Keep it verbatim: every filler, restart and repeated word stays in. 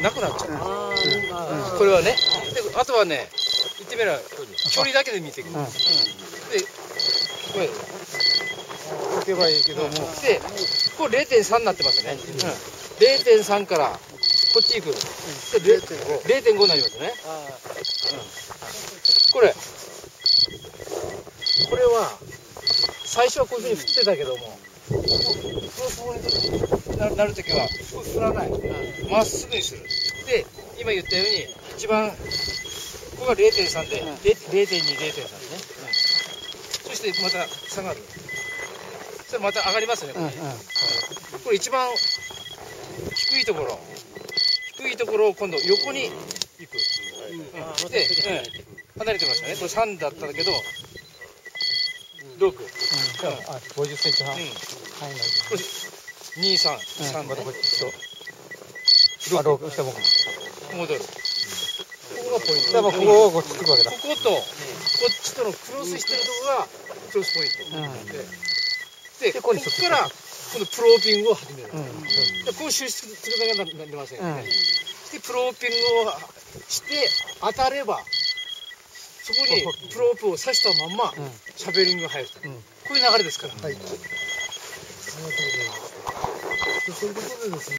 なくなっちゃう。これはね。で、あとはね、言ってみれば距離だけで見ていく。で、これ置けばいいけども、で、これ れいてんさん になってますね。れいてんさん からこっち行く。で、れいてんご になりますね。これ、これは最初はこういうふうに振ってたけども、こうなるときは振らない。まっすぐにする。で、今言ったように一番ここが れいてんさん で れいてんに、れいてんさん ですね。そしてまた下がる。それまた上がりますね。これ、これ一番低いところ、低いところを今度横に行く。で、離れてましたね。これさんだったけど、ろく。ごじゅっセンチはん。に、さん、さん、またこっちと。ろく、戻る。ここがポイント。だからここをこっちつくわけだ。ここと、こっちとのクロスしてるところがクロスポイント。で、ここから、このプローピングを始める。こう収出するだけになりませんよね。で、プローピングをして、当たれば、そこにプロープを刺したまんま、シャベリングが入ると。こういう流れですから。はい。そういうことでですね。